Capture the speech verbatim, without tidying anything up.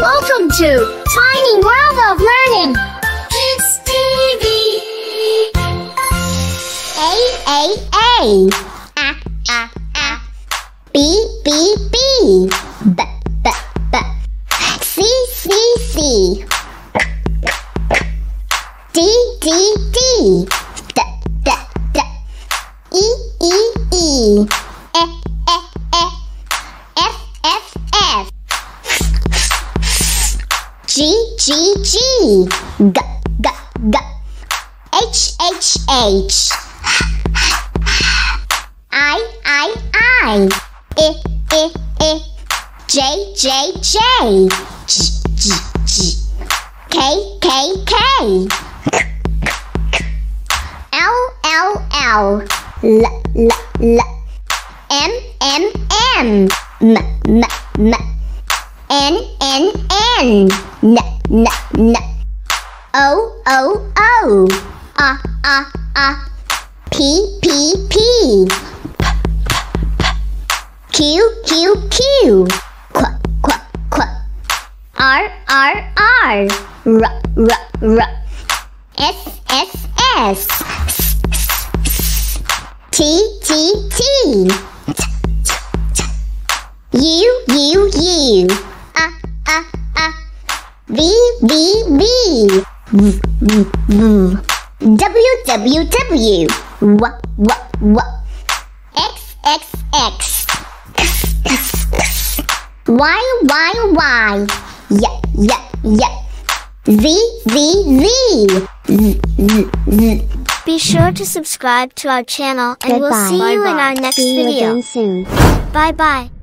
Welcome to Tiny World of Learning. Kids T V. A, A, A. A, A, A. B, B, B. B, B, B. C, C, C. D, D, D. D, D, D. E, E, E. E, E, E. F, F, F. G, G, G. G, G, G. H, H, H. I, I, I. I, I, I. J, J, J. G, G, G. K, K, K. L, L, L. L, L, L. M, M, M. M, M, M. N, N, N. N, N, N. O, O, O. A, A, A. P, P, P. Q, Q, Q. Qu, Qu, Qu. R, R, R. R, R, R. S, S, S. S, S, S. T, T, T. T, T, T. U, U, U. A, A, A. V, V, V. V, V, V. W, W, W. W, W, W. X, X, X. X, X, X. Y, Y, Y. Y, Y, Y. Z, Z, Z. Z, Z, Z. Be sure to subscribe to our channel and Goodbye. we'll see you Bye-bye. in our next See you video. again soon. Bye bye.